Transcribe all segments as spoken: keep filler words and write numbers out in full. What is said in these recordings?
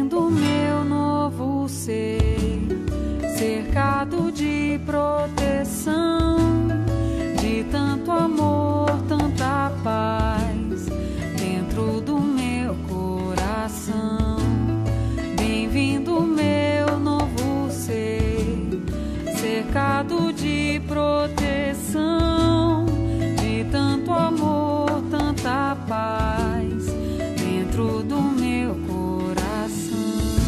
vendo meu novo ser, cercado de proteção, de tanto amor, tanta paz dentro do meu coração. Bem-vindo meu novo ser, cercado de proteção, de tanto amor, tanta paz dentro do meu coração.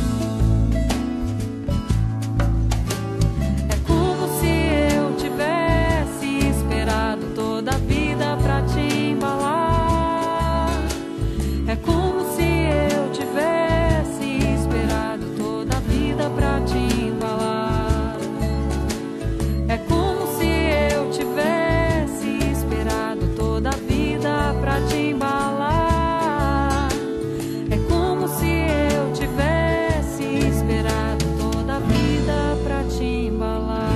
É como se eu tivesse esperado toda a vida pra te embalar. É como se eu tivesse esperado toda a vida pra te embalar. É como se eu tivesse esperado toda a vida pra te embalar. É como se eu tivesse esperado toda a vida pra te embalar.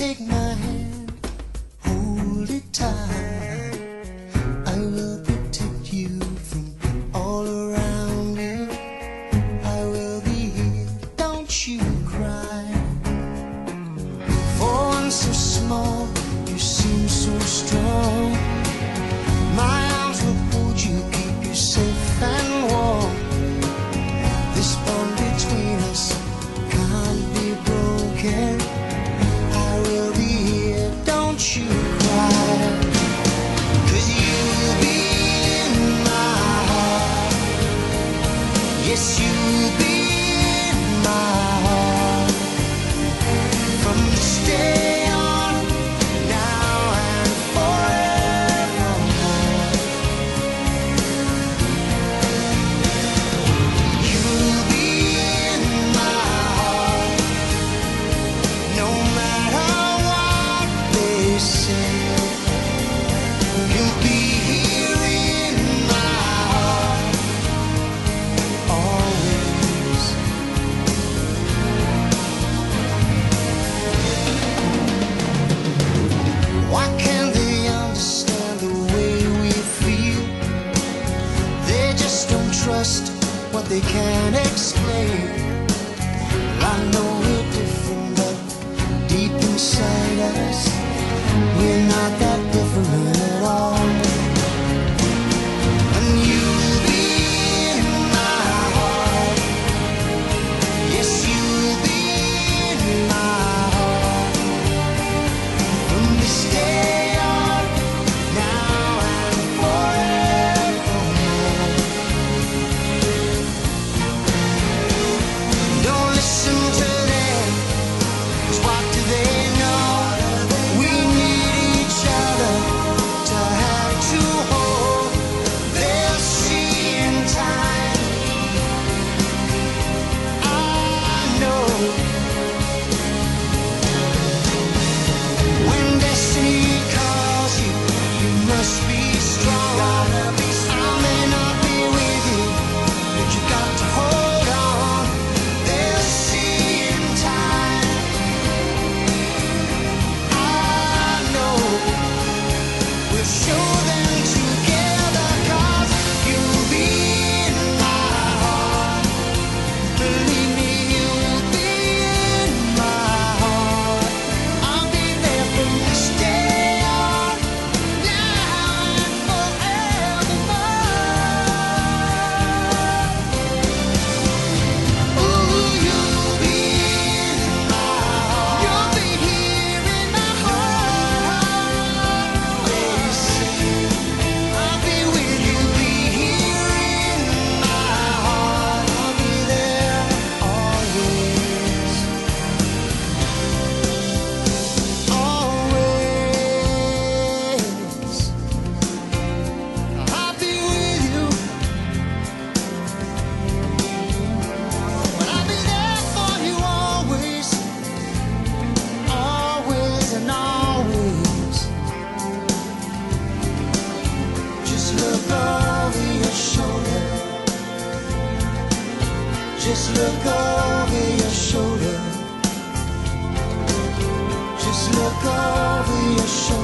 take my hand, hold it tight. I will protect you from all around you. I will be here, don't you cry. For one so small, you seem so strong. My arms will hold you, keep you safe and warm. This bond between us can't be broken. I will be here, don't you cry. 'Cause you'll be in my heart. Yes, you'll be in my heart. From this day on, now and forevermore. You'll be in my heart. No matter what they say, you'll be here in my heart always. Why can't they understand the way we feel? They just don't trust what they can't explain. I know we're different, but deep inside us, we're not that different at all. And you'll be in my heart. Yes, you'll be in my heart. From this day on, now and forevermore. Don't listen to them, 'cause what do they know? We need each other to have to hold. They'll see in time. I know. When destiny calls you, you must be strong. I may not be with you, but you got to hold on. They'll see in time. I know. We'll show them together, 'cause you'll be in my heart. Believe me, you'll be in my heart. I'll be there from this day on, now and forevermore. Ooh, you'll be in my heart. You'll be here in my heart always. I'll be with you, be here in my heart. I'll be there always, always. I'll be with you, but I'll be there for you always, always and always. Just look over your shoulder. Just look over your shoulder. Just look over your shoulder.